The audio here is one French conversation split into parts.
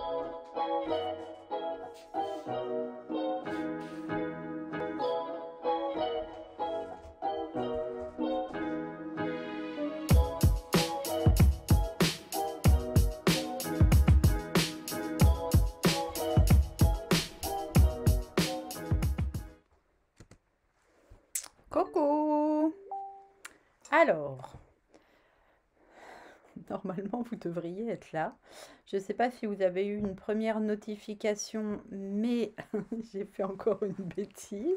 Coucou! Alors, normalement, vous devriez être là. Je ne sais pas si vous avez eu une première notification, mais j'ai fait encore une bêtise.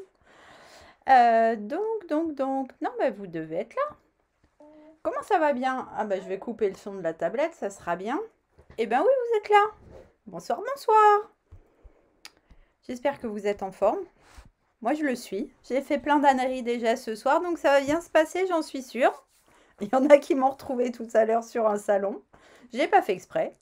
Donc, non, bah, vous devez être là. Comment ça va bien? Ah bah, je vais couper le son de la tablette, ça sera bien. Eh ben oui, vous êtes là. Bonsoir, bonsoir. J'espère que vous êtes en forme. Moi, je le suis. J'ai fait plein d'âneries déjà ce soir, donc ça va bien se passer, j'en suis sûre. Il y en a qui m'ont retrouvé tout à l'heure sur un salon. J'ai pas fait exprès.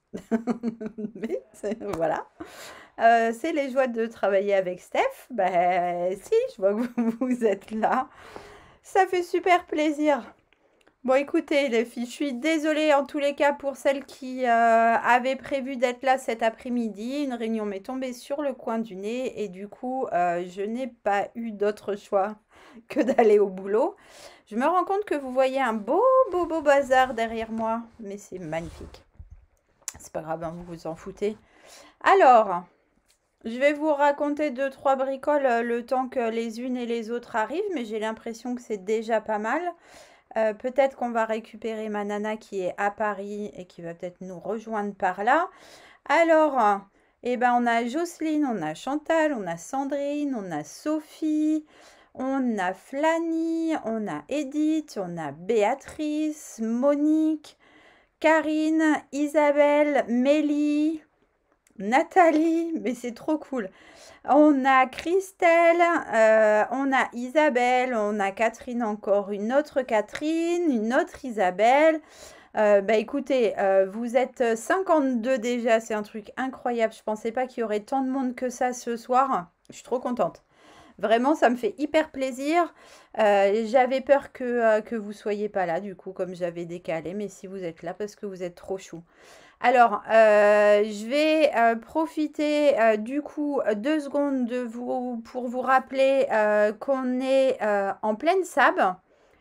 Mais voilà. C'est les joies de travailler avec Steph. Ben si, je vois que vous êtes là. Ça fait super plaisir. Bon, écoutez, les filles, je suis désolée en tous les cas pour celles qui avaient prévu d'être là cet après-midi. Une réunion m'est tombée sur le coin du nez et du coup, je n'ai pas eu d'autre choix que d'aller au boulot. Je me rends compte que vous voyez un beau bazar derrière moi, mais c'est magnifique. C'est pas grave, hein, vous vous en foutez. Alors, je vais vous raconter 2-3 bricoles le temps que les unes et les autres arrivent, mais j'ai l'impression que c'est déjà pas mal. Peut-être qu'on va récupérer ma nana qui est à Paris et qui va peut-être nous rejoindre par là. Alors, eh ben, on a Jocelyne, on a Chantal, on a Sandrine, on a Sophie, on a Flanny, on a Edith, on a Béatrice, Monique, Karine, Isabelle, Mélie, Nathalie, mais c'est trop cool. On a Christelle, on a Isabelle, on a Catherine encore, une autre Catherine, une autre Isabelle. Bah écoutez, vous êtes 52 déjà, c'est un truc incroyable. Je pensais pas qu'il y aurait tant de monde que ça ce soir. Je suis trop contente. Vraiment, ça me fait hyper plaisir. J'avais peur que vous soyez pas là, du coup, comme j'avais décalé. Mais si vous êtes là, parce que vous êtes trop chou. Alors, je vais profiter du coup 2 secondes pour vous rappeler qu'on est en pleine SAB.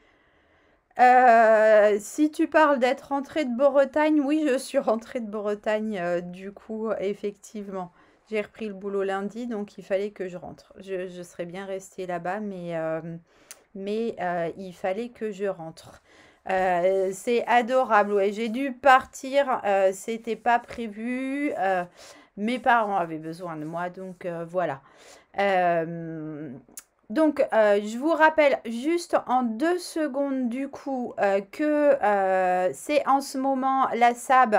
Si tu parles d'être rentrée de Bretagne, oui, je suis rentrée de Bretagne du coup, effectivement. J'ai repris le boulot lundi, donc il fallait que je rentre. Je serais bien restée là-bas, mais il fallait que je rentre. C'est adorable, ouais. J'ai dû partir, c'était pas prévu. Mes parents avaient besoin de moi, donc voilà. Donc, je vous rappelle juste en 2 secondes du coup que c'est en ce moment la SAB,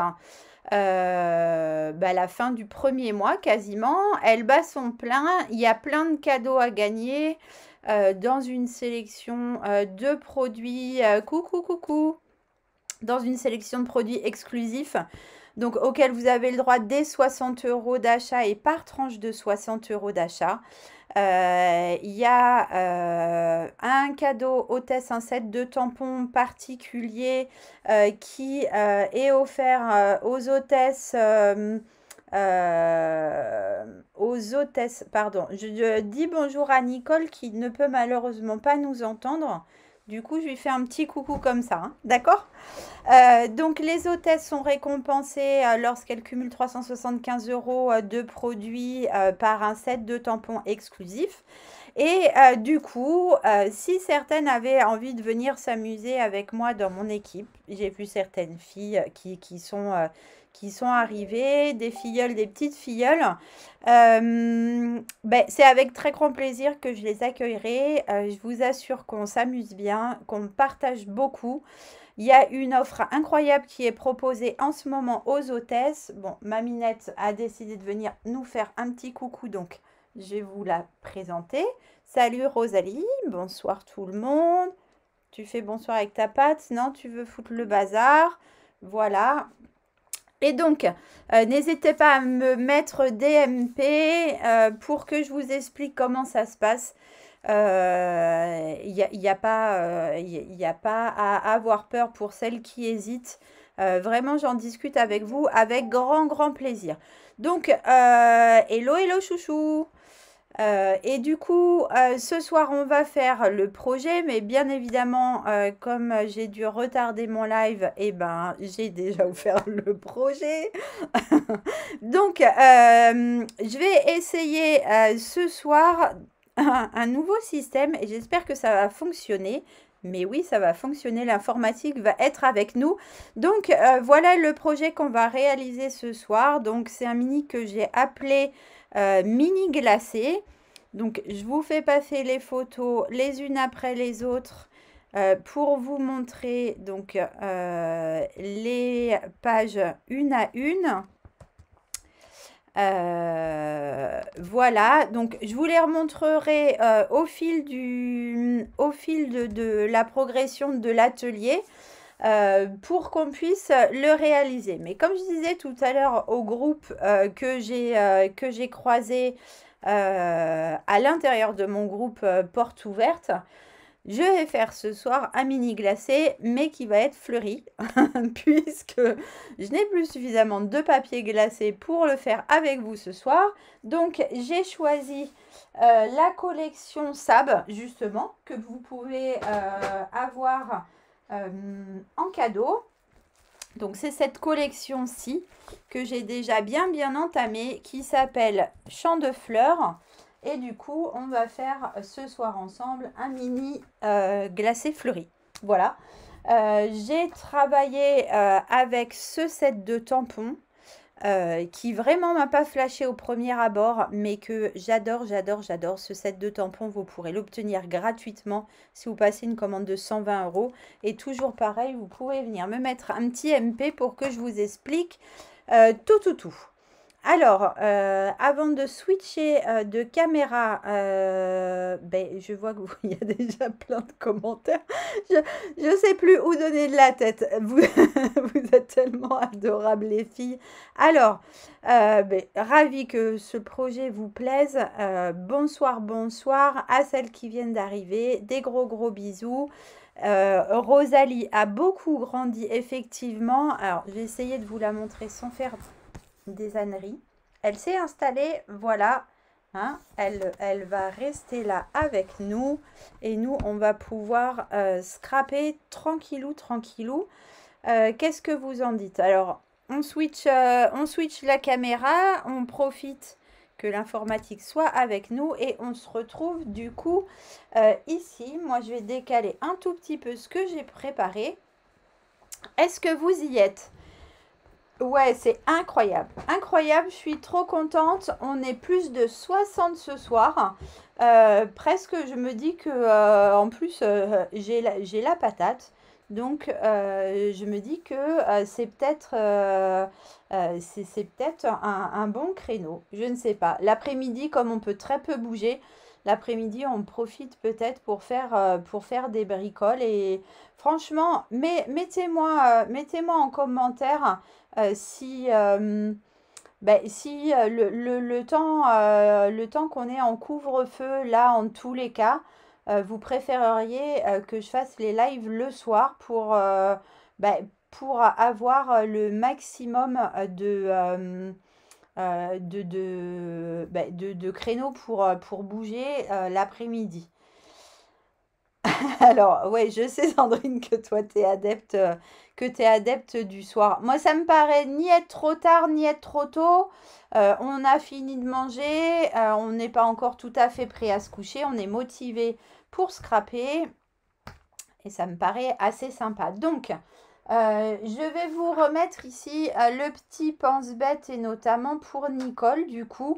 bah, la fin du premier mois quasiment. Elle bat son plein. Il y a plein de cadeaux à gagner dans une sélection de produits. Coucou. Dans une sélection de produits exclusifs. Donc, auxquels vous avez le droit dès 60 € d'achat et par tranche de 60 € d'achat. Il y a un cadeau hôtesse, un set de tampons particulier qui est offert aux hôtesses, pardon. Je dis bonjour à Nicole qui ne peut malheureusement pas nous entendre. Du coup, je lui fais un petit coucou comme ça, hein, d'accord? Donc, les hôtesses sont récompensées lorsqu'elles cumulent 375 € de produits par un set de tampons exclusifs. Et du coup, si certaines avaient envie de venir s'amuser avec moi dans mon équipe, j'ai vu certaines filles qui sont arrivées, des filleuls, des petites filleules. Ben, c'est avec très grand plaisir que je les accueillerai. Je vous assure qu'on s'amuse bien, qu'on partage beaucoup. Il y a une offre incroyable qui est proposée en ce moment aux hôtesses. Bon, Maminette a décidé de venir nous faire un petit coucou, donc je vais vous la présenter. Salut Rosalie, bonsoir tout le monde. Tu fais bonsoir avec ta patte? Non, tu veux foutre le bazar? Voilà. Et donc, n'hésitez pas à me mettre DMP pour que je vous explique comment ça se passe. Il n'y a pas à avoir peur pour celles qui hésitent. Vraiment, j'en discute avec vous avec grand plaisir. Donc, hello chouchou. Et du coup, ce soir, on va faire le projet, mais bien évidemment, comme j'ai dû retarder mon live, et ben, j'ai déjà offert le projet. Donc, je vais essayer ce soir un nouveau système et j'espère que ça va fonctionner. Mais oui, ça va fonctionner, l'informatique va être avec nous. Donc, voilà le projet qu'on va réaliser ce soir. Donc, c'est un mini que j'ai appelé mini glacé. Donc, je vous fais passer les photos les unes après les autres pour vous montrer donc les pages une à une. Voilà, donc je vous les remontrerai au fil de la progression de l'atelier pour qu'on puisse le réaliser. Mais comme je disais tout à l'heure au groupe que j'ai croisé à l'intérieur de mon groupe Porte Ouverte, je vais faire ce soir un mini glacé, mais qui va être fleuri, puisque je n'ai plus suffisamment de papier glacé pour le faire avec vous ce soir. Donc, j'ai choisi la collection Sab, justement, que vous pouvez avoir en cadeau. Donc, c'est cette collection-ci que j'ai déjà bien entamée, qui s'appelle Champ de fleurs. Et du coup, on va faire ce soir ensemble un mini glacé fleuri. Voilà. J'ai travaillé avec ce set de tampons qui vraiment m'a pas flashé au premier abord, mais que j'adore. Ce set de tampons, vous pourrez l'obtenir gratuitement si vous passez une commande de 120 €. Et toujours pareil, vous pouvez venir me mettre un petit MP pour que je vous explique tout. Alors, avant de switcher de caméra, je vois qu'il y a déjà plein de commentaires. Je ne sais plus où donner de la tête. Vous, vous êtes tellement adorables, les filles. Alors, ravie que ce projet vous plaise. Bonsoir à celles qui viennent d'arriver. Des gros bisous. Rosalie a beaucoup grandi, effectivement. Alors, je vais essayer de vous la montrer sans faire des âneries. Elle s'est installée, voilà, hein, elle va rester là avec nous et nous on va pouvoir scraper tranquillou. Qu'est-ce que vous en dites? Alors on switch la caméra, on profite que l'informatique soit avec nous et on se retrouve du coup ici. Moi je vais décaler un tout petit peu ce que j'ai préparé. Est-ce que vous y êtes? Ouais, c'est incroyable. Incroyable, je suis trop contente. On est plus de 60 ce soir. Presque, je me dis que en plus, j'ai la patate. Donc, je me dis que c'est peut-être un bon créneau. Je ne sais pas. L'après-midi, comme on peut très peu bouger, l'après-midi, on profite peut-être pour faire des bricoles. Et franchement, mettez-moi en commentaire si le temps qu'on est en couvre-feu, là, en tous les cas, vous préféreriez que je fasse les lives le soir pour avoir le maximum de créneaux pour bouger l'après-midi. Alors, ouais, je sais, Sandrine, que toi, tu es adepte du soir. Moi, ça me paraît ni être trop tard, ni être trop tôt. On a fini de manger. On n'est pas encore tout à fait prêt à se coucher. On est motivé pour scraper. Et ça me paraît assez sympa. Donc, je vais vous remettre ici le petit pense-bête et notamment pour Nicole, du coup.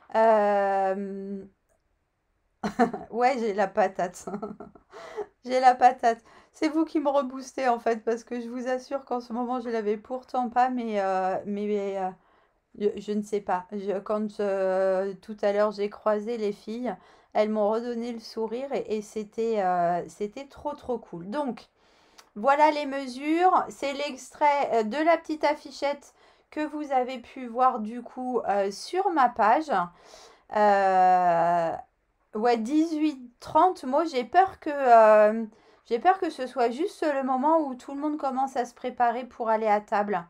Ouais, j'ai la patate. J'ai la patate. C'est vous qui me reboostez en fait, parce que je vous assure qu'en ce moment, je l'avais pourtant pas, je ne sais pas. Quand tout à l'heure, j'ai croisé les filles, elles m'ont redonné le sourire et c'était trop cool. Donc, voilà les mesures. C'est l'extrait de la petite affichette que vous avez pu voir du coup sur ma page. Ouais, 18-30. Moi, j'ai peur que J'ai peur que ce soit juste le moment où tout le monde commence à se préparer pour aller à table.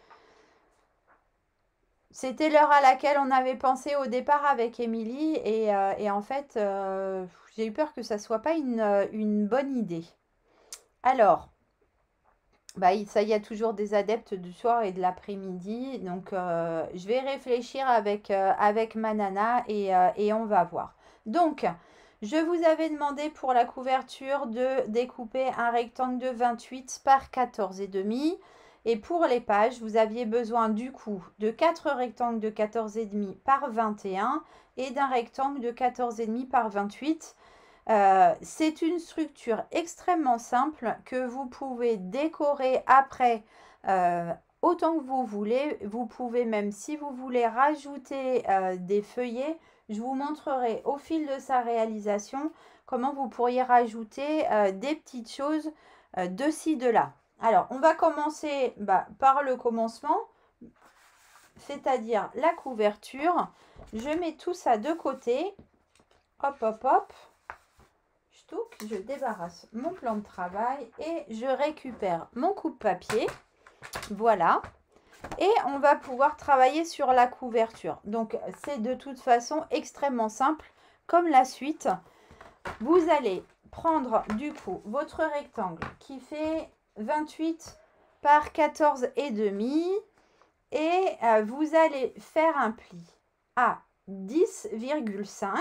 C'était l'heure à laquelle on avait pensé au départ avec Émilie et en fait, j'ai eu peur que ça ne soit pas une bonne idée. Alors, bah, ça, il y a toujours des adeptes du soir et de l'après-midi. Donc, je vais réfléchir avec ma nana et on va voir. Donc, je vous avais demandé pour la couverture de découper un rectangle de 28 par 14,5. Et pour les pages, vous aviez besoin du coup de 4 rectangles de 14,5 par 21 et d'un rectangle de 14,5 par 28. C'est une structure extrêmement simple que vous pouvez décorer après autant que vous voulez. Vous pouvez même, si vous voulez, rajouter des feuillets. Je vous montrerai au fil de sa réalisation comment vous pourriez rajouter des petites choses de ci, de là. Alors, on va commencer par le commencement, c'est-à-dire la couverture. Je mets tout ça de côté. Hop, hop, hop. Je débarrasse mon plan de travail et je récupère mon coupe-papier. Voilà. Et on va pouvoir travailler sur la couverture. Donc, c'est de toute façon extrêmement simple comme la suite. Vous allez prendre du coup votre rectangle qui fait 28 par 14,5 et vous allez faire un pli à 10,5.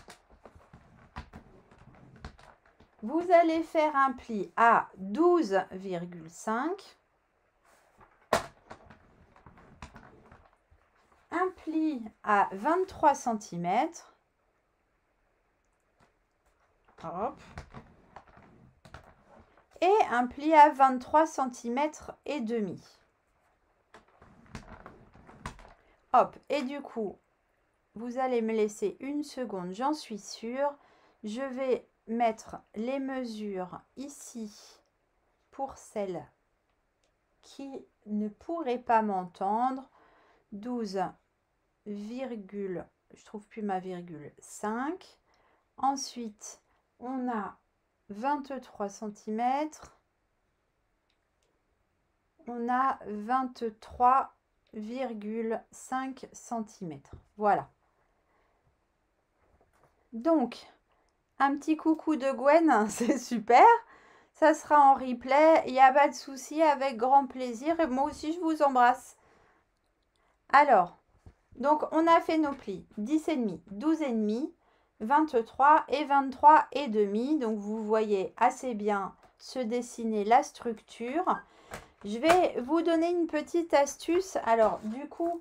Vous allez faire un pli à 12,5. Un pli à 23 cm. Hop. Et un pli à 23 cm et demi. Hop. Et du coup, vous allez me laisser une seconde, j'en suis sûre. Je vais mettre les mesures ici pour celles qui ne pourraient pas m'entendre. 12, je trouve plus ma virgule, 5. Ensuite, on a 23 cm. On a 23,5 cm. Voilà. Donc, un petit coucou de Gwen, c'est super. Ça sera en replay. Il n'y a pas de souci, avec grand plaisir. Et moi aussi, je vous embrasse. Alors, donc, on a fait nos plis 10,5, 12,5, 23 et 23,5. Donc, vous voyez assez bien se dessiner la structure. Je vais vous donner une petite astuce. Alors, du coup,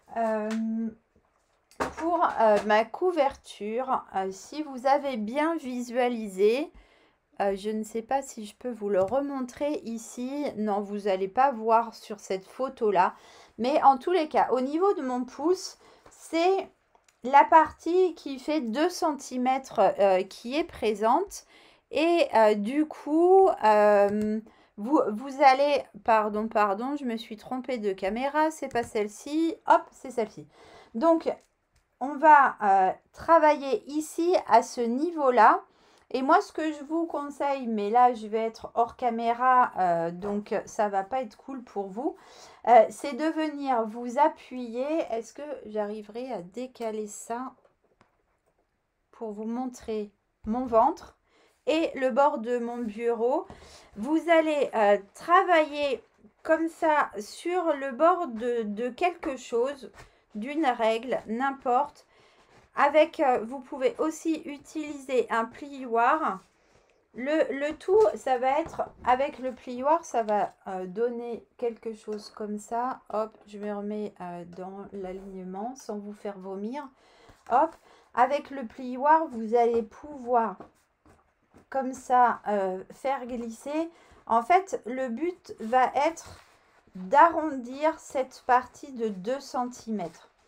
pour ma couverture, si vous avez bien visualisé, je ne sais pas si je peux vous le remontrer ici. Non, vous n'allez pas voir sur cette photo-là. Mais en tous les cas, au niveau de mon pouce, c'est la partie qui fait 2 cm qui est présente. Et du coup, vous allez... Pardon, je me suis trompée de caméra. C'est pas celle-ci. Hop, c'est celle-ci. Donc, on va travailler ici à ce niveau-là. Et moi, ce que je vous conseille, mais là, je vais être hors caméra, donc ça va pas être cool pour vous, c'est de venir vous appuyer. Est-ce que j'arriverai à décaler ça pour vous montrer mon ventre et le bord de mon bureau? Vous allez travailler comme ça sur le bord de quelque chose, d'une règle, n'importe. Avec, vous pouvez aussi utiliser un plioir. Le tout, ça va être, avec le plioir, ça va donner quelque chose comme ça. Hop, je me remets dans l'alignement sans vous faire vomir. Hop, avec le plioir, vous allez pouvoir, comme ça, faire glisser. En fait, le but va être d'arrondir cette partie de 2 cm.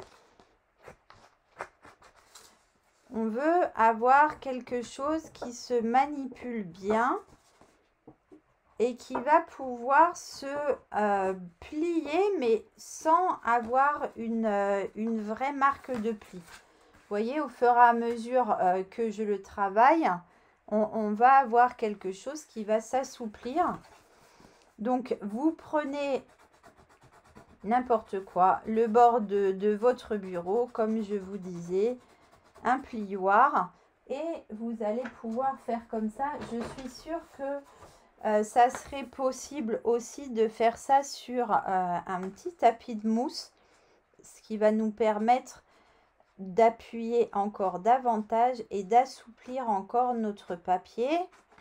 On veut avoir quelque chose qui se manipule bien et qui va pouvoir se plier, mais sans avoir une vraie marque de pli. Vous voyez, au fur et à mesure que je le travaille, on va avoir quelque chose qui va s'assouplir. Donc, vous prenez n'importe quoi, le bord de votre bureau, comme je vous disais, un plioir, et vous allez pouvoir faire comme ça. Je suis sûre que ça serait possible aussi de faire ça sur un petit tapis de mousse, ce qui va nous permettre d'appuyer encore davantage et d'assouplir encore notre papier.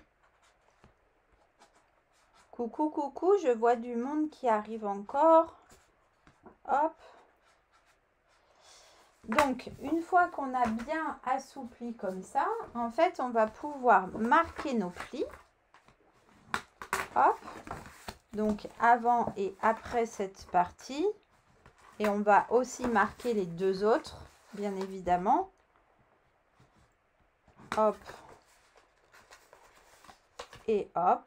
Coucou, coucou, je vois du monde qui arrive encore. Hop. Donc, une fois qu'on a bien assoupli comme ça, en fait, on va pouvoir marquer nos plis. Hop. Donc, avant et après cette partie. Et on va aussi marquer les deux autres, bien évidemment. Hop. Et hop.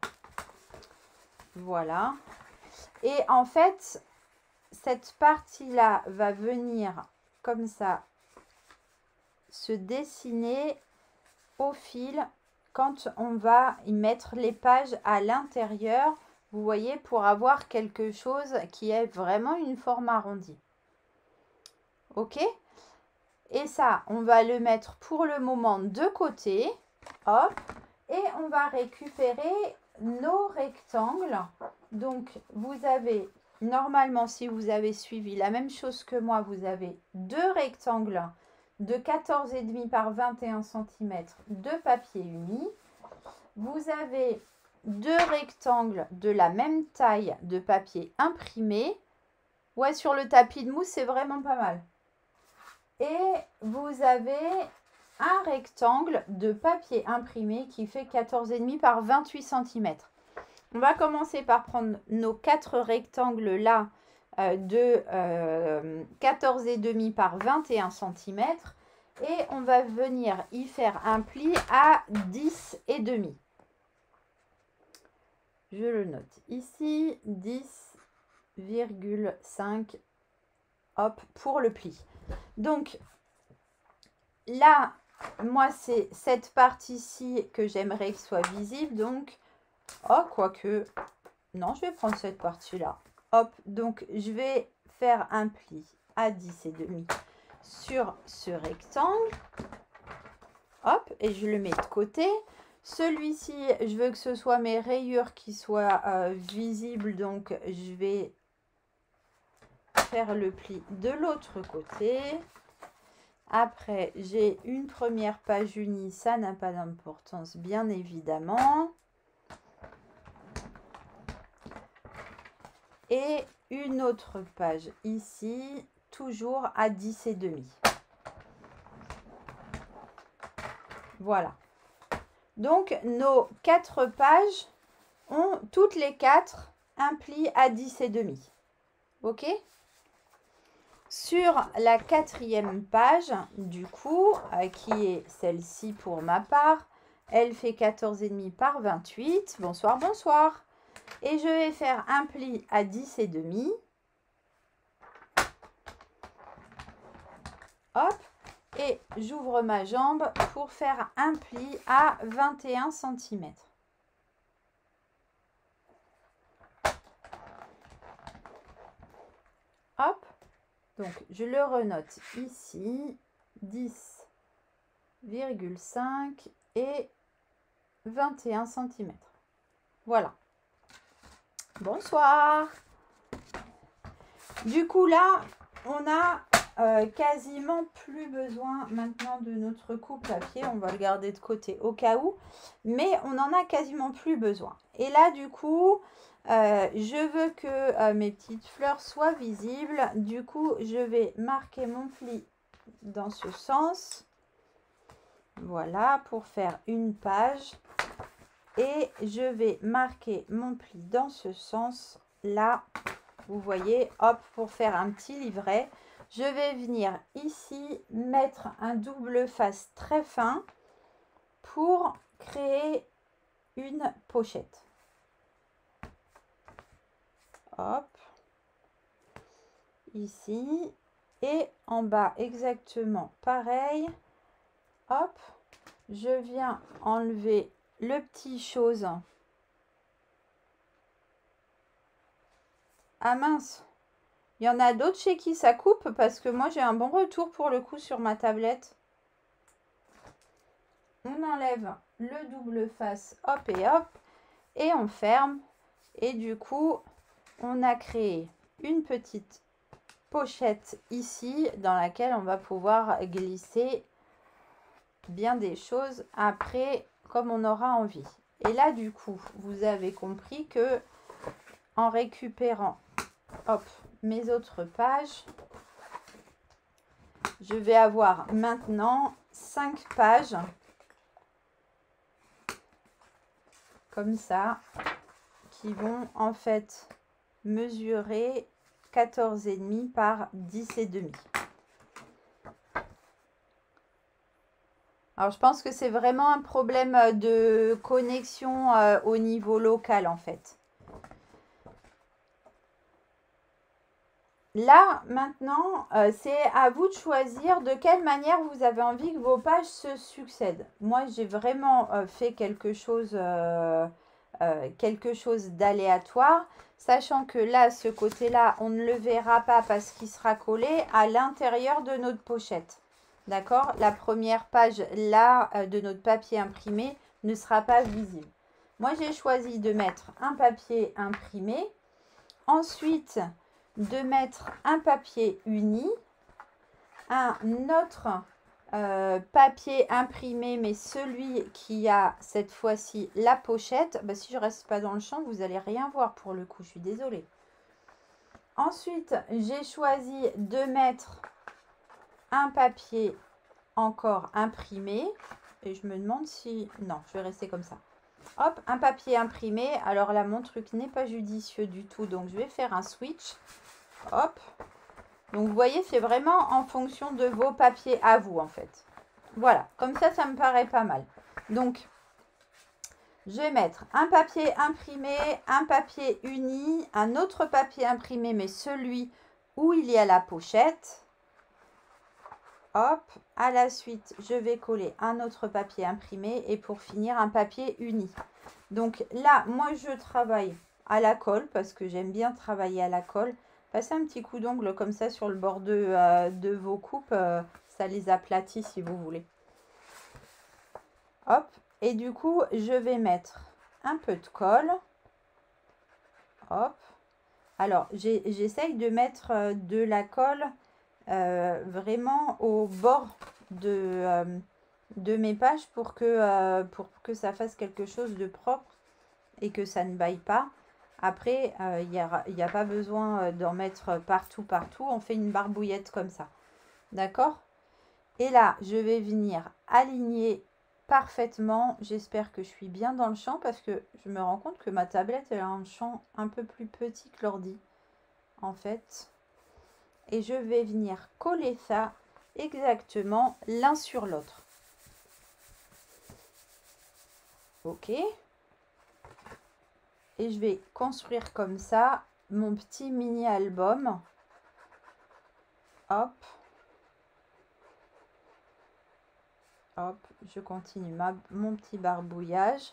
Voilà. Et en fait, cette partie-là va venir comme ça se dessiner au fil quand on va y mettre les pages à l'intérieur. Vous voyez, pour avoir quelque chose qui est vraiment une forme arrondie. Ok? Et ça, on va le mettre pour le moment de côté. Hop. Et on va récupérer nos rectangles. Donc, vous avez, normalement, si vous avez suivi la même chose que moi, vous avez deux rectangles de 14,5 par 21 cm de papier uni. Vous avez deux rectangles de la même taille de papier imprimé. Ouais, sur le tapis de mousse, c'est vraiment pas mal. Et vous avez un rectangle de papier imprimé qui fait 14,5 par 28 cm. On va commencer par prendre nos quatre rectangles là de 14,5 par 21 cm. Et on va venir y faire un pli à 10,5. Je le note ici, 10,5, hop, pour le pli. Donc, là, moi, c'est cette partie-ci que j'aimerais qu'il soit visible. Donc, oh, quoique, non, je vais prendre cette partie-là. Hop, donc, je vais faire un pli à 10,5 sur ce rectangle. Hop, et je le mets de côté. Celui-ci, je veux que ce soit mes rayures qui soient visibles, donc je vais faire le pli de l'autre côté. Après, j'ai une première page unie, ça n'a pas d'importance, bien évidemment. Et une autre page ici, toujours à 10,5. Voilà. Donc, nos 4 pages ont toutes les 4 un pli à 10,5. OK? Sur la 4e page, du coup, qui est celle-ci pour ma part, elle fait 14,5 par 28. Bonsoir, bonsoir. Et je vais faire un pli à 10,5. Hop. Et j'ouvre ma jambe pour faire un pli à 21 cm. Hop. Donc, je le renote ici. 10,5 et 21 cm. Voilà. Bonsoir. Du coup, là, on a quasiment plus besoin maintenant de notre coupe-papier. On va le garder de côté au cas où. Mais on n'en a quasiment plus besoin. Et là, du coup, je veux que mes petites fleurs soient visibles. Du coup, je vais marquer mon pli dans ce sens. Voilà, pour faire une page. Et je vais marquer mon pli dans ce sens là. Vous voyez, hop, pour faire un petit livret. Je vais venir ici mettre un double face très fin pour créer une pochette. Hop. Ici. Et en bas exactement pareil. Hop. Je viens enlever le petit chose. Ah mince, il y en a d'autres chez qui ça coupe parce que moi j'ai un bon retour pour le coup sur ma tablette. On enlève le double face, hop, et on ferme. Et du coup, on a créé une petite pochette ici dans laquelle on va pouvoir glisser bien des choses après comme on aura envie. Et là du coup, vous avez compris que en récupérant hop, mes autres pages, je vais avoir maintenant 5 pages comme ça qui vont en fait mesurer 14,5 par 10,5. Alors, je pense que c'est vraiment un problème de connexion au niveau local, en fait. Là, maintenant, c'est à vous de choisir de quelle manière vous avez envie que vos pages se succèdent. Moi, j'ai vraiment fait quelque chose d'aléatoire, sachant que là, ce côté-là, on ne le verra pas parce qu'il sera collé à l'intérieur de notre pochette. D'accord? La première page là de notre papier imprimé ne sera pas visible. Moi, j'ai choisi de mettre un papier imprimé. Ensuite, de mettre un papier uni. Un autre papier imprimé, mais celui qui a cette fois-ci la pochette. Bah, si je ne reste pas dans le champ, vous n'allez rien voir pour le coup. Je suis désolée. Ensuite, j'ai choisi de mettre un papier encore imprimé et je me demande si non, je vais rester comme ça. Hop, un papier imprimé. Alors là, mon truc n'est pas judicieux du tout, donc je vais faire un switch. Hop, donc vous voyez, c'est vraiment en fonction de vos papiers à vous en fait. Voilà, comme ça me paraît pas mal. Donc je vais mettre un papier imprimé, un papier uni, un autre papier imprimé, mais celui où il y a la pochette. Hop, à la suite, je vais coller un autre papier imprimé et pour finir, un papier uni. Donc là, moi, je travaille à la colle parce que j'aime bien travailler à la colle. Passez un petit coup d'ongle comme ça sur le bord de vos coupes. Ça les aplatit si vous voulez. Hop, et du coup, je vais mettre un peu de colle. Hop. Alors, j'essaye de mettre de la colle vraiment au bord de mes pages pour que ça fasse quelque chose de propre et que ça ne baille pas. Après, il n'y a pas besoin d'en mettre partout. On fait une barbouillette comme ça. D'accord? Et là, je vais venir aligner parfaitement. J'espère que je suis bien dans le champ parce que je me rends compte que ma tablette elle a un champ un peu plus petit que l'ordi. En fait. Et je vais venir coller ça exactement l'un sur l'autre. Ok. Et je vais construire comme ça mon petit mini album. Hop. Hop, je continue mon petit barbouillage.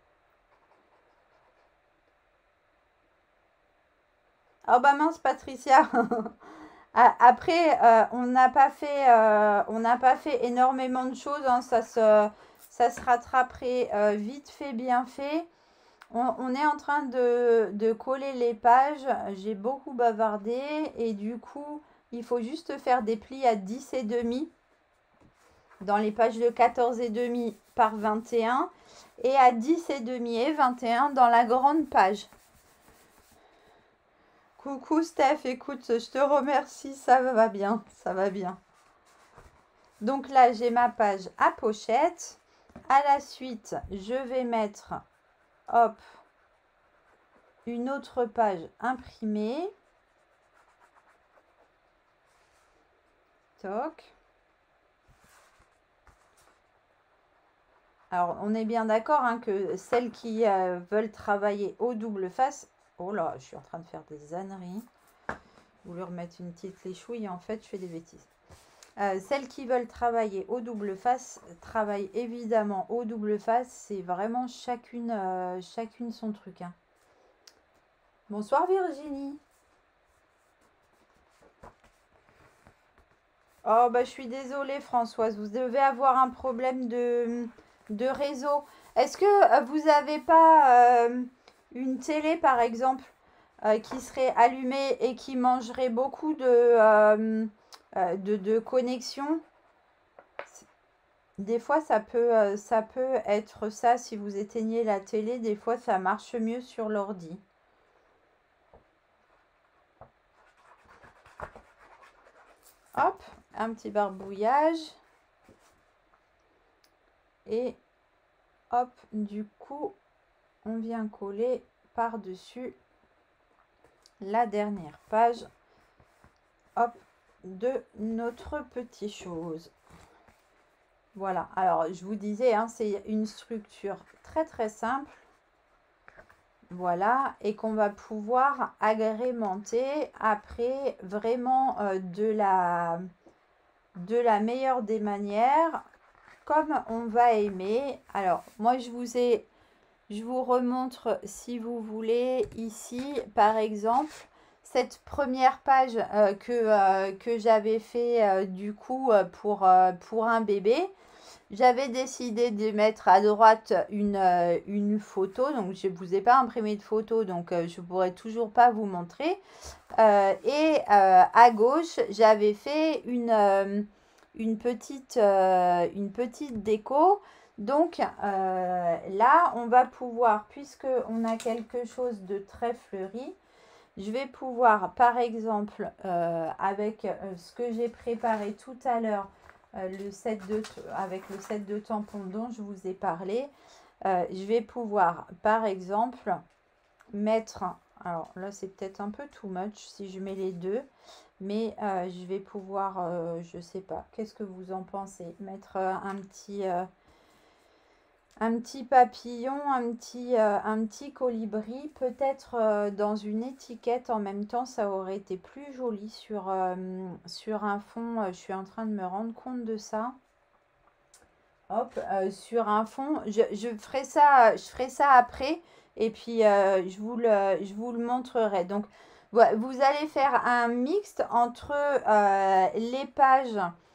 Oh bah mince Patricia. Après, on n'a pas fait énormément de choses. Hein. Ça se rattraperait vite fait, bien fait. On est en train de coller les pages. J'ai beaucoup bavardé. Et du coup, il faut juste faire des plis à 10,5 dans les pages de 14,5 par 21. Et à 10,5 et 21 dans la grande page. Coucou Steph, écoute, je te remercie, ça va bien, ça va bien. Donc là, j'ai ma page à pochette. À la suite, je vais mettre, hop, une autre page imprimée. Toc. Alors, on est bien d'accord hein, que celles qui veulent travailler au double face... Oh là, je suis en train de faire des âneries. Vous lui remettre une petite léchouille et en fait, je fais des bêtises. Celles qui veulent travailler au double face travaillent évidemment au double face. C'est vraiment chacune son truc. Hein. Bonsoir Virginie. Oh bah je suis désolée Françoise, vous devez avoir un problème de réseau. Est-ce que vous n'avez pas une télé par exemple qui serait allumée et qui mangerait beaucoup de connexion? Des fois ça peut être ça, si vous éteignez la télé, des fois ça marche mieux sur l'ordi. Hop, un petit barbouillage. Et hop, du coup, on vient coller par-dessus la dernière page, hop, de notre petite chose. Voilà, alors je vous disais, hein, c'est une structure très très simple. Voilà, et qu'on va pouvoir agrémenter après vraiment de la meilleure des manières, comme on va aimer. Alors, moi, je vous remontre, si vous voulez, ici, par exemple, cette première page que j'avais fait du coup pour un bébé. J'avais décidé de mettre à droite une photo, donc je ne vous ai pas imprimé de photo, donc je ne pourrais toujours pas vous montrer. Et à gauche, j'avais fait une petite déco. Donc là, on va pouvoir, puisque on a quelque chose de très fleuri, je vais pouvoir, par exemple, avec ce que j'ai préparé tout à l'heure, avec le set de tampons dont je vous ai parlé, je vais pouvoir, par exemple, mettre, alors là c'est peut-être un peu too much si je mets les deux, mais je vais pouvoir, je sais pas, qu'est-ce que vous en pensez, mettre un petit papillon, un petit colibri, peut-être dans une étiquette en même temps, ça aurait été plus joli sur un fond. Je suis en train de me rendre compte de ça. Hop, sur un fond, je ferai ça après, et puis je vous le montrerai. Donc, vous allez faire un mixte entre les pages.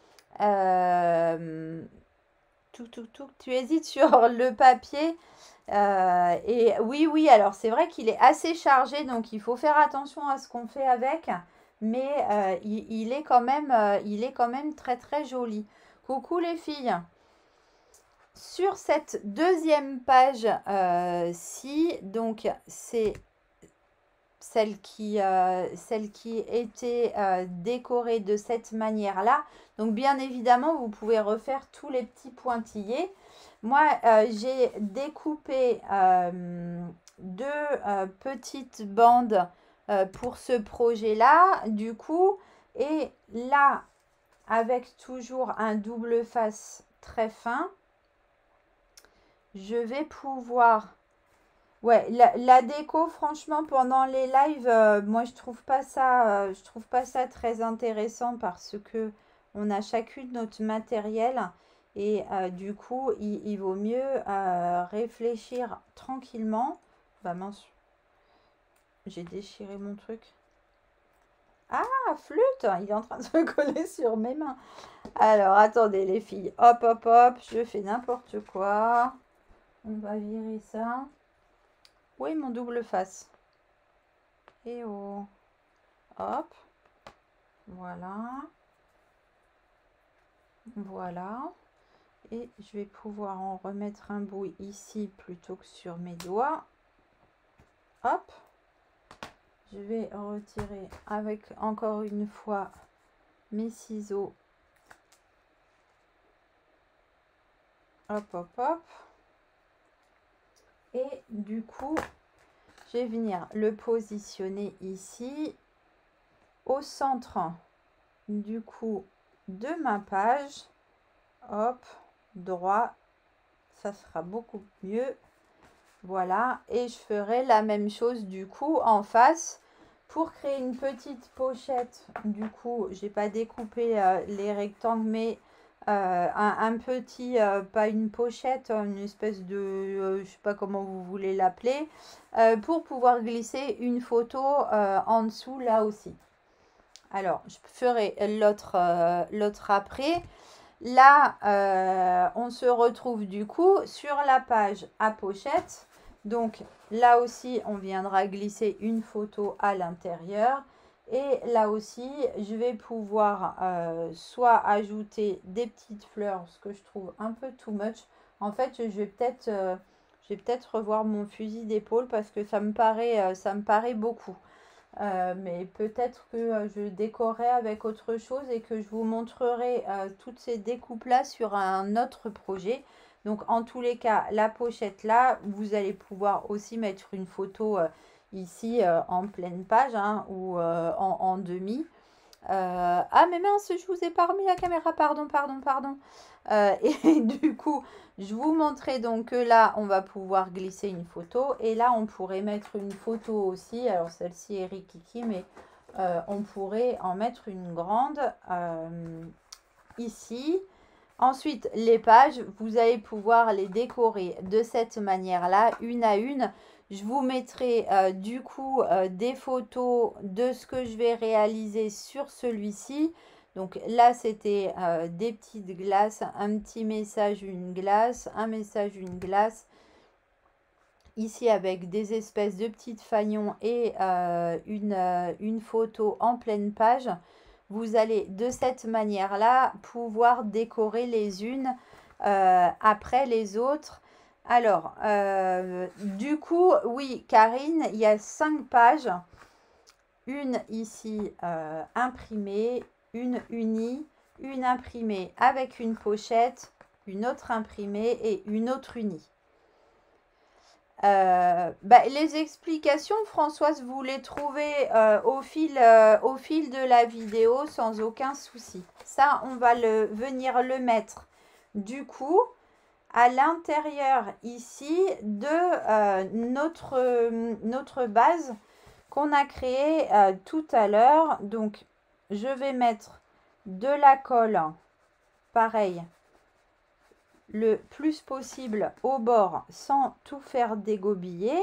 Tu hésites sur le papier. Et oui, alors c'est vrai qu'il est assez chargé, donc il faut faire attention à ce qu'on fait avec. Mais il est quand même très très joli. Coucou les filles. Sur cette deuxième page ci, donc c'est celle qui était décorée de cette manière-là. Donc bien évidemment, vous pouvez refaire tous les petits pointillés. Moi, j'ai découpé deux petites bandes pour ce projet-là, du coup. Et là, avec toujours un double face très fin, je vais pouvoir... Ouais, la déco, franchement, pendant les lives, moi, je trouve pas ça très intéressant parce que on a chacune notre matériel et du coup, il vaut mieux réfléchir tranquillement. Bah mince, j'ai déchiré mon truc. Ah, flûte, il est en train de se coller sur mes mains. Alors, attendez les filles, hop, hop, hop, je fais n'importe quoi. On va virer ça. Oui, mon double face. Et oh. Hop. Voilà. Voilà. Et je vais pouvoir en remettre un bout ici plutôt que sur mes doigts. Hop. Je vais retirer avec encore une fois mes ciseaux. Hop, hop, hop. Et du coup, je vais venir le positionner ici, au centre du coup de ma page. Hop, droit, ça sera beaucoup mieux. Voilà, et je ferai la même chose du coup en face Pour créer une petite pochette, du coup, j'ai pas découpé les rectangles, mais un petit, pas une pochette, une espèce de, je sais pas comment vous voulez l'appeler, pour pouvoir glisser une photo en dessous là aussi. Alors, je ferai l'autre après. Là, on se retrouve du coup sur la page à pochette. Donc, là aussi, on viendra glisser une photo à l'intérieur. Et là aussi, je vais pouvoir soit ajouter des petites fleurs, ce que je trouve un peu too much. En fait, je vais peut-être revoir mon fusil d'épaule parce que ça me paraît beaucoup. Mais peut-être que je décorerai avec autre chose et que je vous montrerai toutes ces découpes-là sur un autre projet. Donc en tous les cas, la pochette là, vous allez pouvoir aussi mettre une photo ici en pleine page hein, ou en demi. Ah mais mince, je vous ai pas remis la caméra, pardon. Et du coup, je vous montrais donc que là, on va pouvoir glisser une photo. Et là, on pourrait mettre une photo aussi. Alors celle-ci est rikiki, mais on pourrait en mettre une grande ici. Ensuite, les pages, vous allez pouvoir les décorer de cette manière-là, une à une. Je vous mettrai du coup des photos de ce que je vais réaliser sur celui-ci. Donc là, c'était des petites glaces, un petit message, une glace, un message, une glace. Ici, avec des espèces de petites fagnons et une photo en pleine page. Vous allez de cette manière-là pouvoir décorer les unes après les autres. Alors, du coup, oui, Karine, il y a 5 pages. Une ici imprimée, une unie, une imprimée avec une pochette, une autre imprimée et une autre unie. Les explications, Françoise, vous les trouvez au fil de la vidéo sans aucun souci. Ça, on va venir le mettre du coup à l'intérieur ici de notre base qu'on a créée tout à l'heure. Donc, je vais mettre de la colle, pareil, le plus possible au bord sans tout faire dégobiller.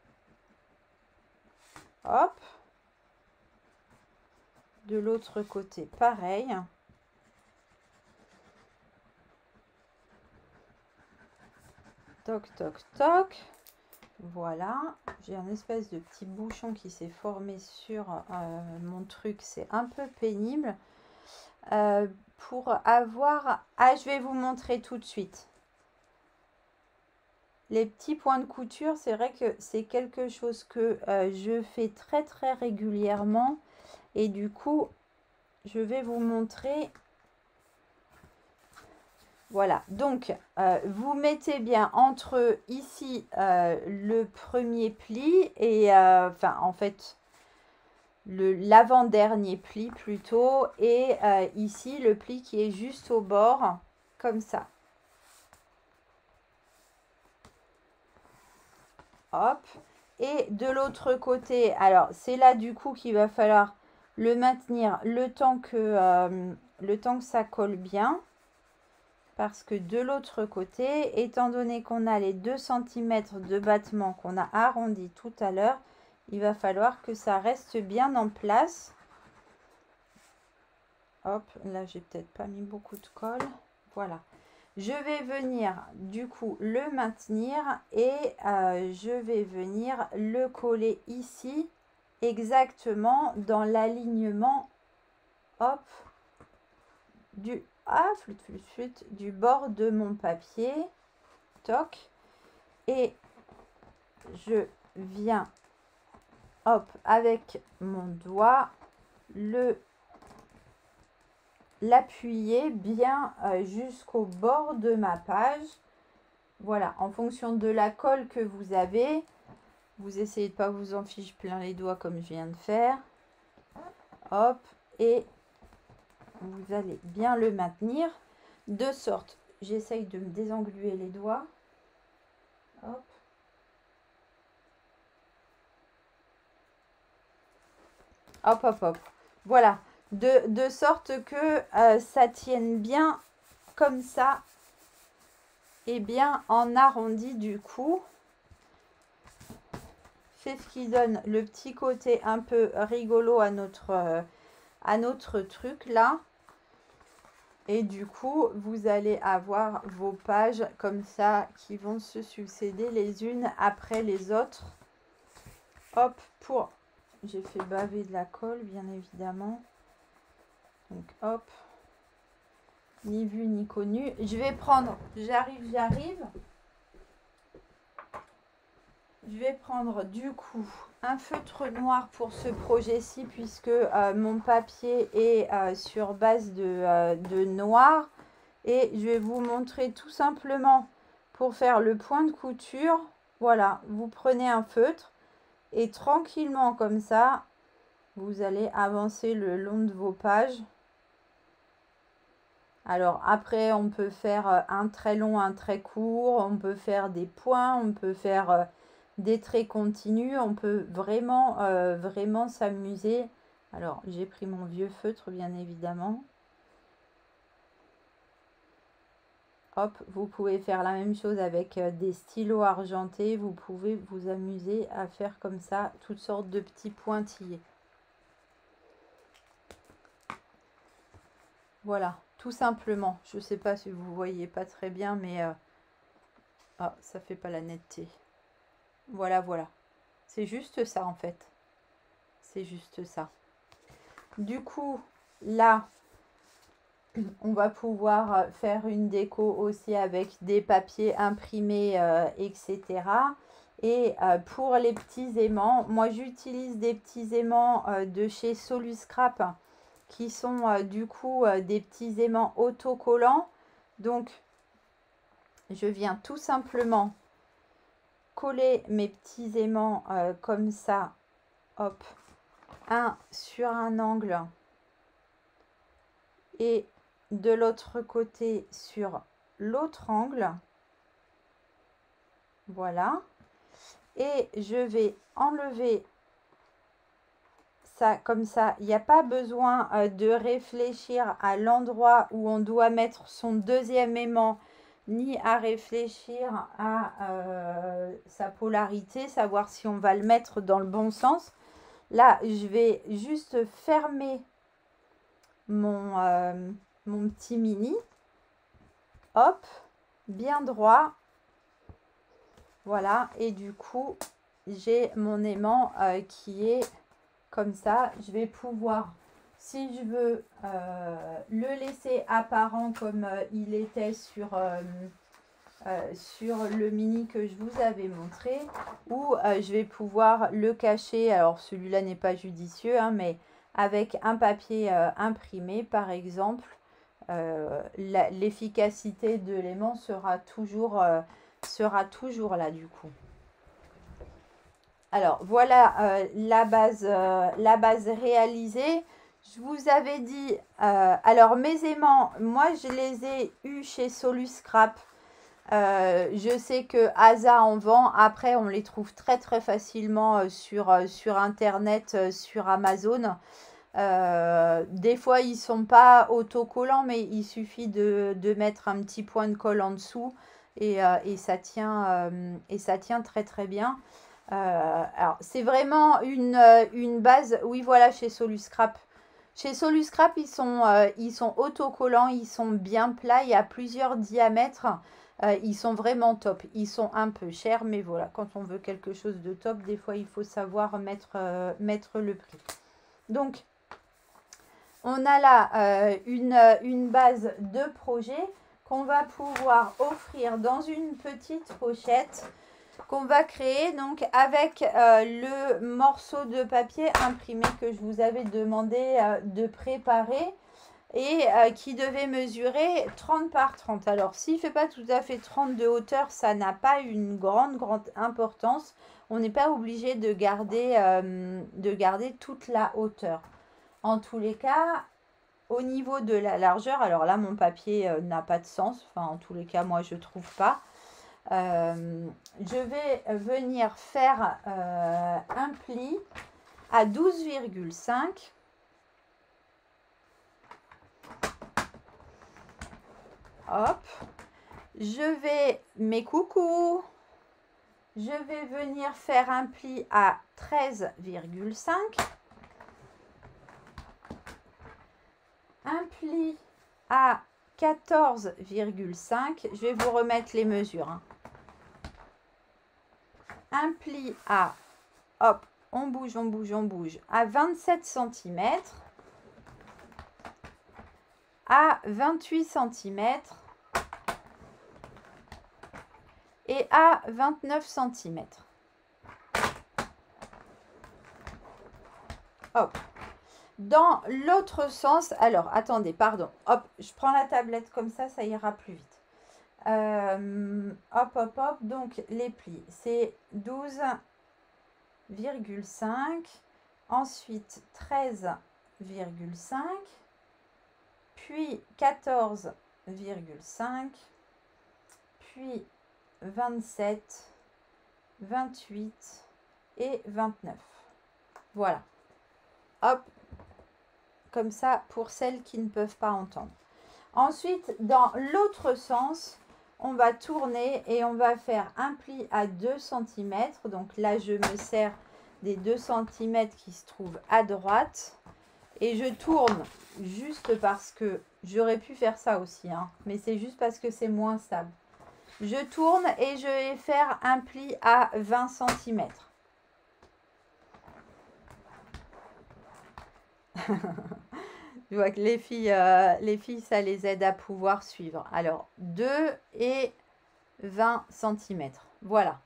Hop. De l'autre côté, pareil. Toc, toc, toc. Voilà. J'ai un espèce de petit bouchon qui s'est formé sur mon truc. C'est un peu pénible. Pour avoir... Ah, je vais vous montrer tout de suite. Les petits points de couture, c'est vrai que c'est quelque chose que je fais très régulièrement. Et du coup, je vais vous montrer. Voilà, donc vous mettez bien entre ici le premier pli et enfin en fait l'avant-dernier pli plutôt et ici le pli qui est juste au bord comme ça. Hop. Et de l'autre côté, alors c'est là du coup qu'il va falloir le maintenir le temps que ça colle bien. Parce que de l'autre côté, étant donné qu'on a les 2 cm de battement qu'on a arrondi tout à l'heure, il va falloir que ça reste bien en place. Hop, là j'ai peut-être pas mis beaucoup de colle. Voilà. Je vais venir du coup le maintenir et je vais venir le coller ici exactement dans l'alignement hop du flûte du bord de mon papier. Toc. Et je viens hop avec mon doigt l'appuyer bien jusqu'au bord de ma page. Voilà, en fonction de la colle que vous avez, vous essayez de pas vous en fiche plein les doigts comme je viens de faire. Hop, et vous allez bien le maintenir de sorte, j'essaye de me désengluer les doigts. Hop. Hop, hop, hop. Voilà. De sorte que ça tienne bien comme ça. Et bien en arrondi du coup. C'est ce qui donne le petit côté un peu rigolo à notre truc là. Et du coup, vous allez avoir vos pages comme ça qui vont se succéder les unes après les autres. Hop, pour... J'ai fait baver de la colle, bien évidemment. Donc, hop. Ni vu, ni connu. Je vais prendre... J'arrive. Je vais prendre du coup un feutre noir pour ce projet-ci puisque mon papier est sur base de noir. Et je vais vous montrer tout simplement pour faire le point de couture. Voilà, vous prenez un feutre et tranquillement comme ça, vous allez avancer le long de vos pages. Alors après, on peut faire un trait long, un trait court, on peut faire des points, on peut faire des traits continus, on peut vraiment, vraiment s'amuser. Alors, j'ai pris mon vieux feutre, bien évidemment. Hop, vous pouvez faire la même chose avec des stylos argentés. Vous pouvez vous amuser à faire comme ça toutes sortes de petits pointillés. Voilà, tout simplement. Je ne sais pas si vous voyez pas très bien, mais ah, ça fait pas la netteté. Voilà, voilà. C'est juste ça en fait. C'est juste ça. Du coup, là, on va pouvoir faire une déco aussi avec des papiers imprimés, etc. Et pour les petits aimants, moi j'utilise des petits aimants de chez Soluscrap qui sont du coup des petits aimants autocollants. Donc, je viens tout simplement coller mes petits aimants comme ça, hop, un sur un angle et de l'autre côté sur l'autre angle. Voilà. Et je vais enlever ça comme ça. Il n'y a pas besoin de réfléchir à l'endroit où on doit mettre son deuxième aimant, ni à réfléchir à sa polarité, savoir si on va le mettre dans le bon sens. Là, je vais juste fermer mon petit mini. Hop, bien droit. Voilà, et du coup, j'ai mon aimant qui est comme ça. Je vais pouvoir, si je veux, le laisser apparent comme il était sur le mini que je vous avais montré, ou je vais pouvoir le cacher. Alors, celui-là n'est pas judicieux, hein, mais avec un papier imprimé, par exemple, l'efficacité de l'aimant sera toujours là du coup. Alors voilà la base réalisée. Je vous avais dit, alors mes aimants, moi je les ai eus chez Soluscrap. Je sais que Asa en vend. Après on les trouve très très facilement sur internet, sur Amazon. Des fois ils sont pas autocollants, mais il suffit de mettre un petit point de colle en dessous et ça tient très très bien. Alors c'est vraiment une base. Oui, voilà, chez Soluscrap. Chez Soluscrap, ils sont autocollants, ils sont bien plats, il y a plusieurs diamètres. Ils sont vraiment top. Ils sont un peu chers, mais voilà, quand on veut quelque chose de top, des fois il faut savoir mettre le prix. Donc on a là une base de projet qu'on va pouvoir offrir dans une petite pochette qu'on va créer donc avec le morceau de papier imprimé que je vous avais demandé de préparer et qui devait mesurer 30 par 30. Alors s'il ne fait pas tout à fait 30 de hauteur, ça n'a pas une grande importance. On n'est pas obligé de garder toute la hauteur. En tous les cas, au niveau de la largeur, alors là mon papier n'a pas de sens, enfin en tous les cas moi je trouve pas. Je vais venir faire un pli à 12,5. Hop. Je vais, mes coucous, je vais venir faire un pli à 13,5. Un pli à 14,5. Je vais vous remettre les mesures. Hein. Un pli à, hop, on bouge, on bouge, on bouge, à 27 cm. À 28 cm. Et à 29 cm. Hop. Dans l'autre sens, alors attendez, pardon. Hop, je prends la tablette comme ça ira plus vite. Hop, hop, hop. Donc les plis, c'est 12,5. Ensuite 13,5. Puis 14,5. Puis 27, 28 et 29. Voilà. Hop. Comme ça, pour celles qui ne peuvent pas entendre. Ensuite, dans l'autre sens, on va tourner et on va faire un pli à 2 cm. Donc là, je me sers des 2 cm qui se trouvent à droite. Et je tourne juste parce que j'aurais pu faire ça aussi. Hein, mais c'est juste parce que c'est moins stable. Je tourne et je vais faire un pli à 20 cm. Je vois que les filles, ça les aide à pouvoir suivre. Alors, 2 et 20 cm. Voilà.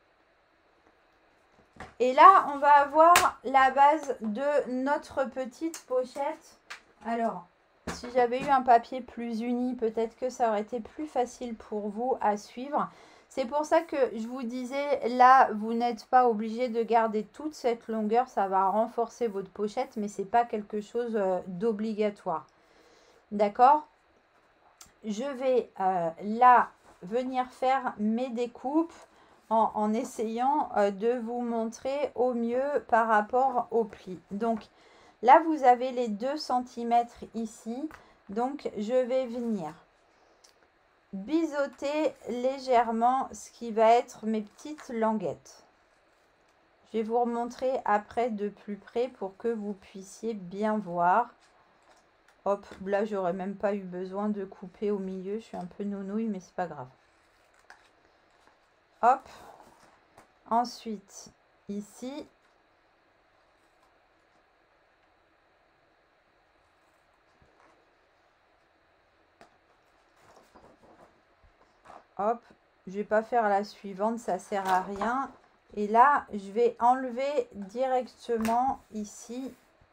Et là, on va avoir la base de notre petite pochette. Alors, si j'avais eu un papier plus uni, peut-être que ça aurait été plus facile pour vous à suivre. C'est pour ça que je vous disais, là, vous n'êtes pas obligé de garder toute cette longueur. Ça va renforcer votre pochette, mais ce n'est pas quelque chose d'obligatoire. D'accord? Je vais là venir faire mes découpes en essayant de vous montrer au mieux par rapport au pli. Donc, là, vous avez les 2 cm ici. Donc, je vais venir biseauter légèrement ce qui va être mes petites languettes. Je vais vous remontrer après de plus près pour que vous puissiez bien voir. Hop, là, j'aurais même pas eu besoin de couper au milieu. Je suis un peu nounouille, mais c'est pas grave. Hop. Ensuite, ici. Hop, je vais pas faire la suivante, ça sert à rien. Et là, je vais enlever directement ici.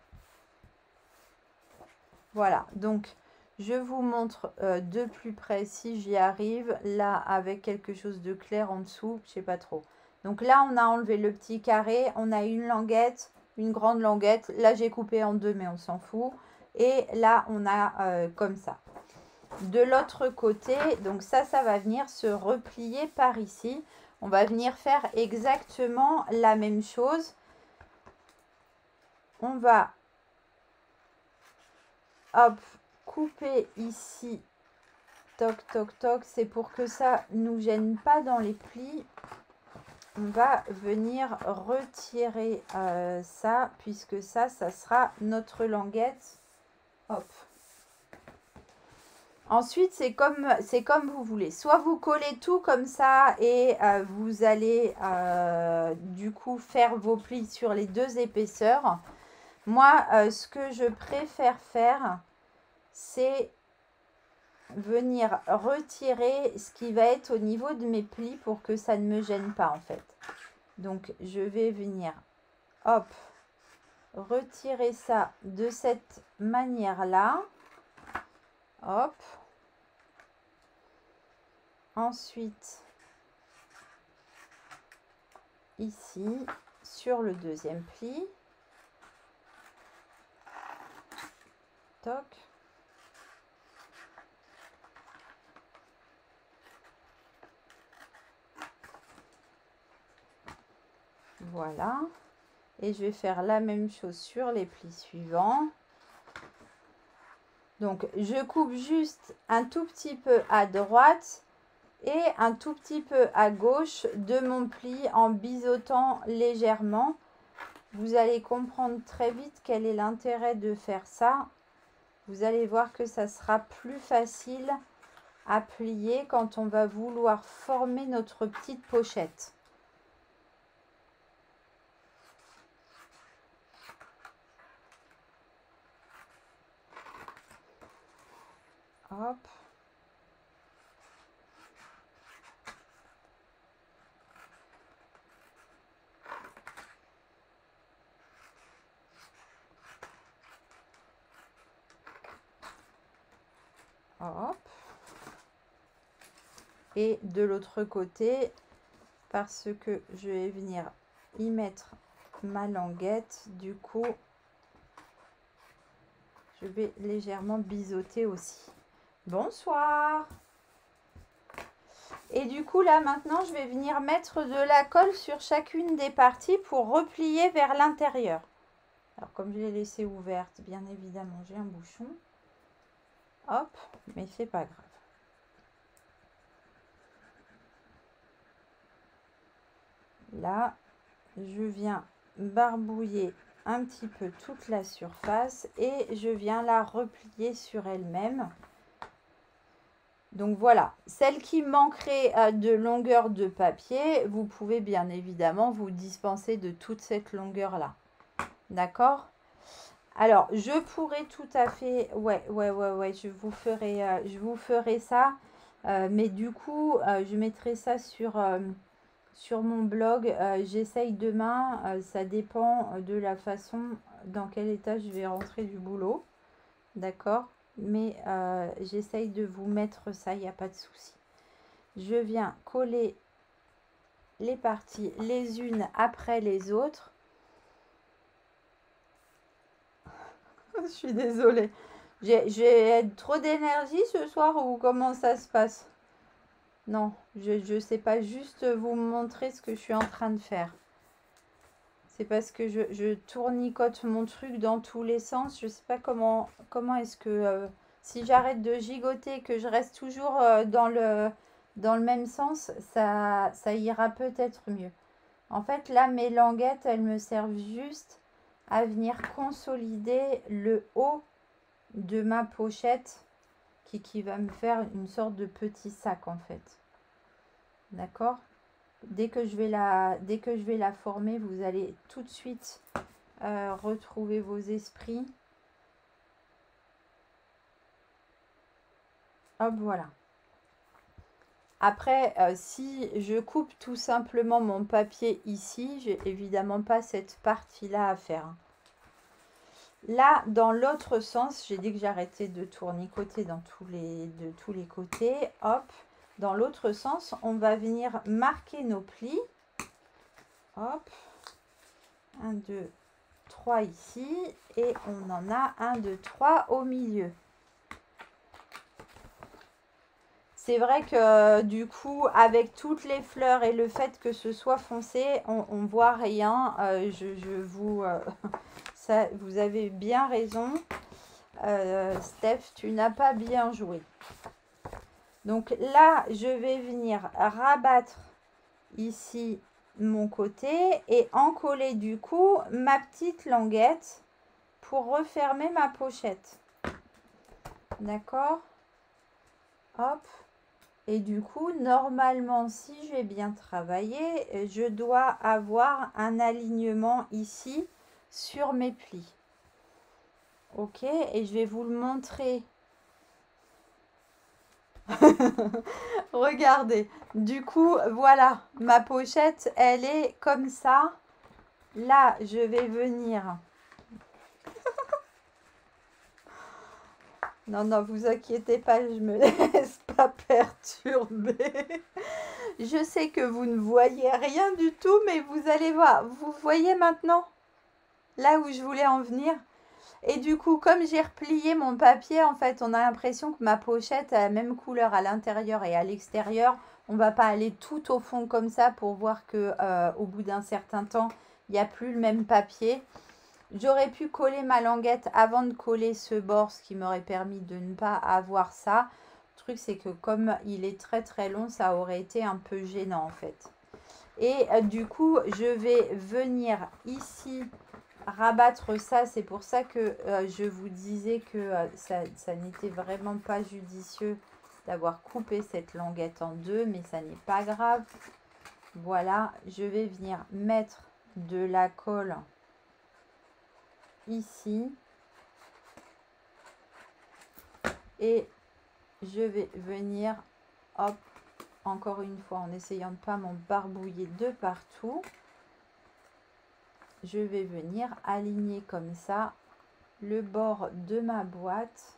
Voilà, donc je vous montre de plus près si j'y arrive. Là, avec quelque chose de clair en dessous, je sais pas trop. Donc là, on a enlevé le petit carré. On a une languette, une grande languette. Là, j'ai coupé en deux, mais on s'en fout. Et là, on a comme ça. De l'autre côté, donc ça va venir se replier par ici. On va venir faire exactement la même chose. On va, hop, couper ici. Toc, toc, toc. C'est pour que ça ne nous gêne pas dans les plis. On va venir retirer ça, puisque ça sera notre languette. Hop. Ensuite, c'est comme vous voulez. Soit vous collez tout comme ça et vous allez du coup faire vos plis sur les deux épaisseurs. Moi, ce que je préfère faire, c'est venir retirer ce qui va être au niveau de mes plis pour que ça ne me gêne pas en fait. Donc, je vais venir, hop, retirer ça de cette manière-là. Hop. Ensuite, ici, sur le deuxième pli. Toc. Voilà. Et je vais faire la même chose sur les plis suivants. Donc, je coupe juste un tout petit peu à droite et un tout petit peu à gauche de mon pli en biseautant légèrement. Vous allez comprendre très vite quel est l'intérêt de faire ça. Vous allez voir que ça sera plus facile à plier quand on va vouloir former notre petite pochette. Hop. Hop. Et de l'autre côté, parce que je vais venir y mettre ma languette, du coup, je vais légèrement biseauter aussi. Bonsoir! Et du coup, là, maintenant, je vais venir mettre de la colle sur chacune des parties pour replier vers l'intérieur. Alors, comme je l'ai laissée ouverte, bien évidemment, j'ai un bouchon. Hop, mais c'est pas grave. Là, je viens barbouiller un petit peu toute la surface et je viens la replier sur elle-même. Donc voilà, celle qui manquerait de longueur de papier, vous pouvez bien évidemment vous dispenser de toute cette longueur-là. D'accord? Alors, je pourrais tout à fait... Ouais, je vous ferai ça. Mais du coup, je mettrai ça sur mon blog. J'essaye demain. Ça dépend de la façon dans quel état je vais rentrer du boulot. D'accord? Mais j'essaye de vous mettre ça, il n'y a pas de souci. Je viens coller les parties les unes après les autres. Je suis désolée. J'ai trop d'énergie ce soir ou comment ça se passe? Non, je ne sais pas juste vous montrer ce que je suis en train de faire. C'est parce que je tournicote mon truc dans tous les sens. Je ne sais pas comment est-ce que... si j'arrête de gigoter, que je reste toujours dans le même sens, ça ira peut-être mieux. En fait, là, mes languettes, elles me servent juste à venir consolider le haut de ma pochette qui va me faire une sorte de petit sac, en fait. D'accord ? Dès que je vais la former, vous allez tout de suite retrouver vos esprits. Hop, voilà. Après, si je coupe tout simplement mon papier ici, j'ai évidemment pas cette partie-là à faire. Là, dans l'autre sens, j'ai dit que j'arrêtais de tournicoter de tous les côtés. Hop, dans l'autre sens, on va venir marquer nos plis. Hop, 1, 2, 3 ici. Et on en a 1, 2, 3 au milieu. C'est vrai que du coup, avec toutes les fleurs et le fait que ce soit foncé, on voit rien. Ça, vous avez bien raison. Steph, tu n'as pas bien joué. Donc là, je vais venir rabattre ici mon côté et encoller du coup ma petite languette pour refermer ma pochette. D'accord? Hop. Et du coup, normalement, si j'ai bien travaillé, je dois avoir un alignement ici sur mes plis. Ok, et je vais vous le montrer. Regardez, du coup, voilà, ma pochette, elle est comme ça. Là, je vais venir... Non, non, vous inquiétez pas, je me laisse pas perturber. Je sais que vous ne voyez rien du tout, mais vous allez voir. Vous voyez maintenant là où je voulais en venir. Et du coup, comme j'ai replié mon papier, en fait, on a l'impression que ma pochette a la même couleur à l'intérieur et à l'extérieur. On va pas aller tout au fond comme ça pour voir que au bout d'un certain temps, il n'y a plus le même papier. J'aurais pu coller ma languette avant de coller ce bord, ce qui m'aurait permis de ne pas avoir ça. Le truc, c'est que comme il est très très long, ça aurait été un peu gênant en fait. Et du coup, je vais venir ici rabattre ça. C'est pour ça que je vous disais que ça n'était vraiment pas judicieux d'avoir coupé cette languette en deux, mais ça n'est pas grave. Voilà, je vais venir mettre de la colle ici et je vais venir, hop, encore une fois en essayant de ne pas m'embarbouiller de partout, je vais venir aligner comme ça le bord de ma boîte,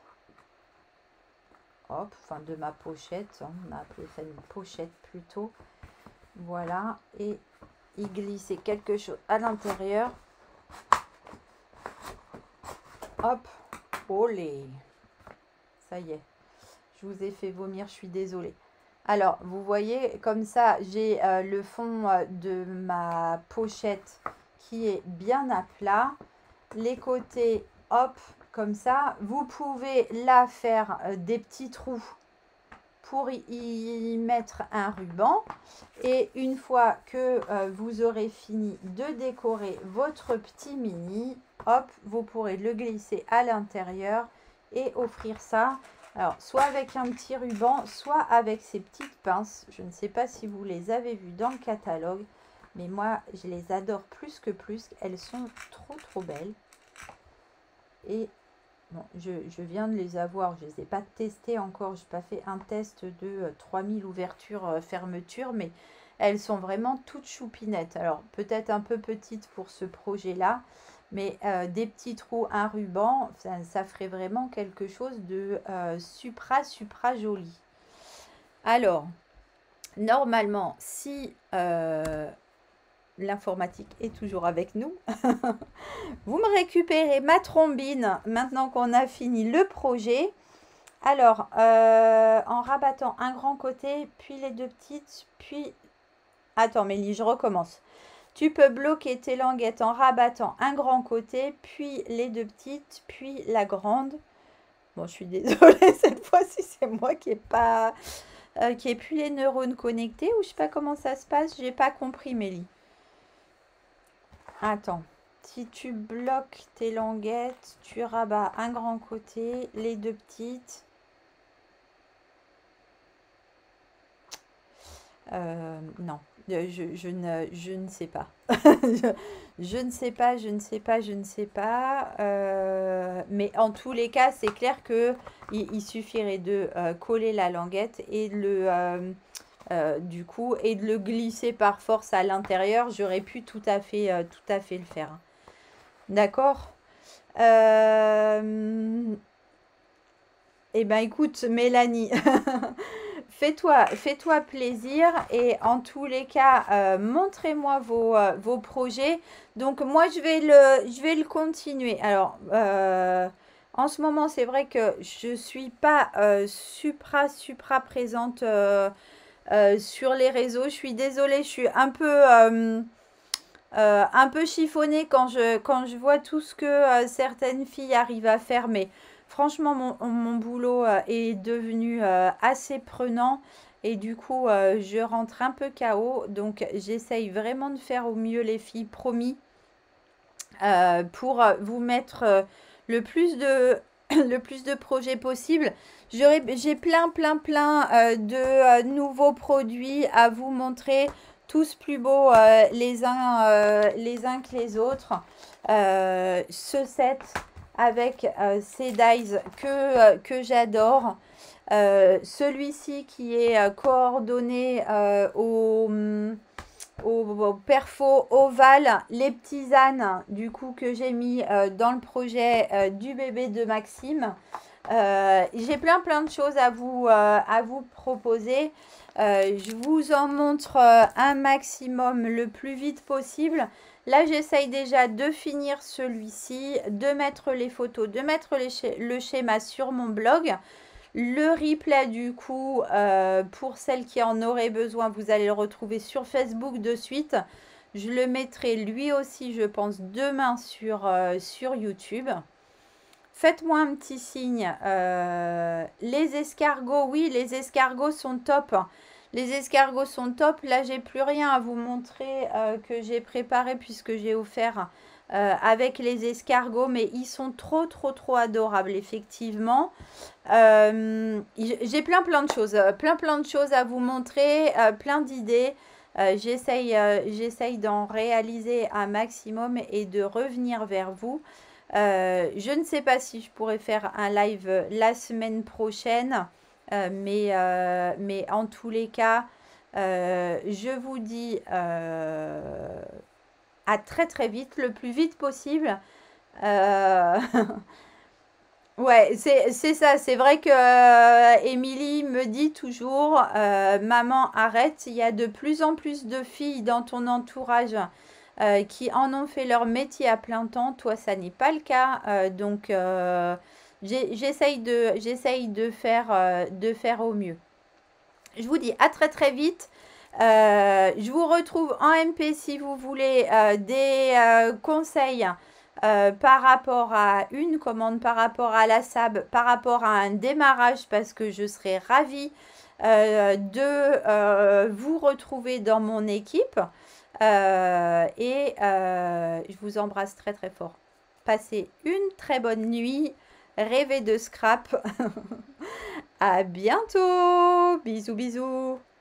hop, enfin de ma pochette, on a appelé ça une pochette plutôt, voilà, et y glisser quelque chose à l'intérieur. Hop, olé, ça y est, je vous ai fait vomir, je suis désolée. Alors, vous voyez, comme ça, j'ai le fond de ma pochette qui est bien à plat. Les côtés, hop, comme ça. Vous pouvez là faire des petits trous pour y mettre un ruban. Et une fois que vous aurez fini de décorer votre petit mini, hop, vous pourrez le glisser à l'intérieur et offrir ça. Alors, soit avec un petit ruban, soit avec ces petites pinces. Je ne sais pas si vous les avez vues dans le catalogue, mais moi, je les adore plus que plus. Elles sont trop belles. Et bon, je viens de les avoir. Je ne les ai pas testées encore. Je n'ai pas fait un test de 3000 ouvertures, fermetures, mais elles sont vraiment toutes choupinettes. Alors, peut-être un peu petites pour ce projet-là. Mais des petits trous, un ruban, ça ferait vraiment quelque chose de supra joli. Alors, normalement, si l'informatique est toujours avec nous, vous me récupérez ma trombine maintenant qu'on a fini le projet. Alors, en rabattant un grand côté, puis les deux petites, puis... Attends, Mélie, je recommence. Tu peux bloquer tes languettes en rabattant un grand côté, puis les deux petites, puis la grande. Bon, je suis désolée, cette fois-ci, c'est moi qui n'ai pas... qui n'ai plus les neurones connectés, ou je sais pas comment ça se passe. J'ai pas compris, Mélie. Attends. Si tu bloques tes languettes, tu rabats un grand côté, les deux petites. Non, je ne sais pas. je ne sais pas, je ne sais pas. Mais en tous les cas, c'est clair que il suffirait de coller la languette et du coup, et de le glisser par force à l'intérieur. J'aurais pu tout à fait le faire. D'accord. Eh ben écoute, Mélanie, fais-toi plaisir et en tous les cas, montrez-moi vos projets. Donc moi, je vais le continuer. Alors, en ce moment, c'est vrai que je ne suis pas supra présente sur les réseaux. Je suis désolée, je suis un peu chiffonnée quand je vois tout ce que certaines filles arrivent à faire. Mais franchement, mon boulot est devenu assez prenant. Et du coup, je rentre un peu KO. Donc, j'essaye vraiment de faire au mieux, les filles, promis. Pour vous mettre le plus de projets possible. J'ai plein de nouveaux produits à vous montrer, tous plus beaux les uns que les autres. Ce set avec ces dies que j'adore. Celui-ci qui est coordonné au perfo ovale, les petits ânes du coup que j'ai mis dans le projet du bébé de Maxime. J'ai plein de choses à vous proposer. Je vous en montre un maximum le plus vite possible. Là, j'essaye déjà de finir celui-ci, de mettre les photos, de mettre le schéma sur mon blog. Le replay, du coup, pour celles qui en auraient besoin, vous allez le retrouver sur Facebook de suite. Je le mettrai lui aussi, je pense, demain sur YouTube. Faites-moi un petit signe. Les escargots, oui, les escargots sont top. Les escargots sont top. Là, j'ai plus rien à vous montrer que j'ai préparé puisque j'ai offert avec les escargots. Mais ils sont trop, trop, trop adorables, effectivement. J'ai plein de choses. Plein de choses à vous montrer. Plein d'idées. J'essaye d'en réaliser un maximum et de revenir vers vous. Je ne sais pas si je pourrais faire un live la semaine prochaine, mais en tous les cas, je vous dis à très très vite, le plus vite possible. Ouais, c'est ça. C'est vrai que Émilie me dit toujours, maman, arrête, il y a de plus en plus de filles dans ton entourage qui en ont fait leur métier à plein temps. Toi, ça n'est pas le cas. Donc, j'essaye de faire au mieux. Je vous dis à très très vite. Je vous retrouve en MP si vous voulez des conseils par rapport à une commande, par rapport à la SAB, par rapport à un démarrage, parce que je serai ravie de vous retrouver dans mon équipe. Je vous embrasse très très fort. Passez une très bonne nuit. Rêvez de scrap. À bientôt. Bisous bisous.